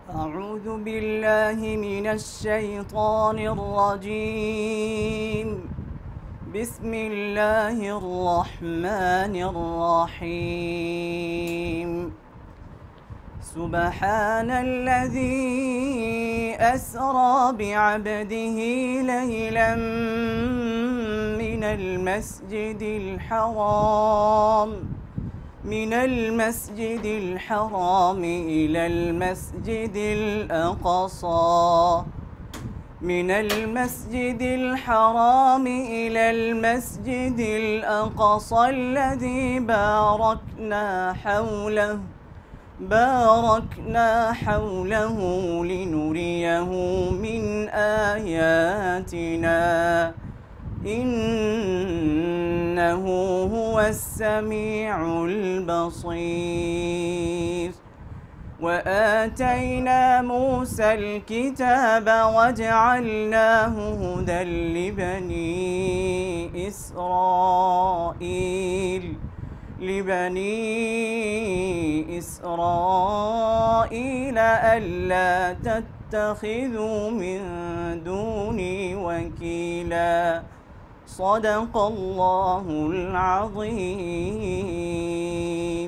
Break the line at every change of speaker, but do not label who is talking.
أعوذ بالله من الشيطان الرجيم. بسم الله الرحمن الرحيم. سبحان الذي أسرى بعبده ليلا من المسجد الحرام إلى المسجد الأقصى الذي باركنا حوله لنريه من آياتنا إنه هو السميع البصير. وآتينا موسى الكتاب وجعلناه هدى لبني إسرائيل ألا تتخذوا من دوني وكيلا. صدق الله العظيم.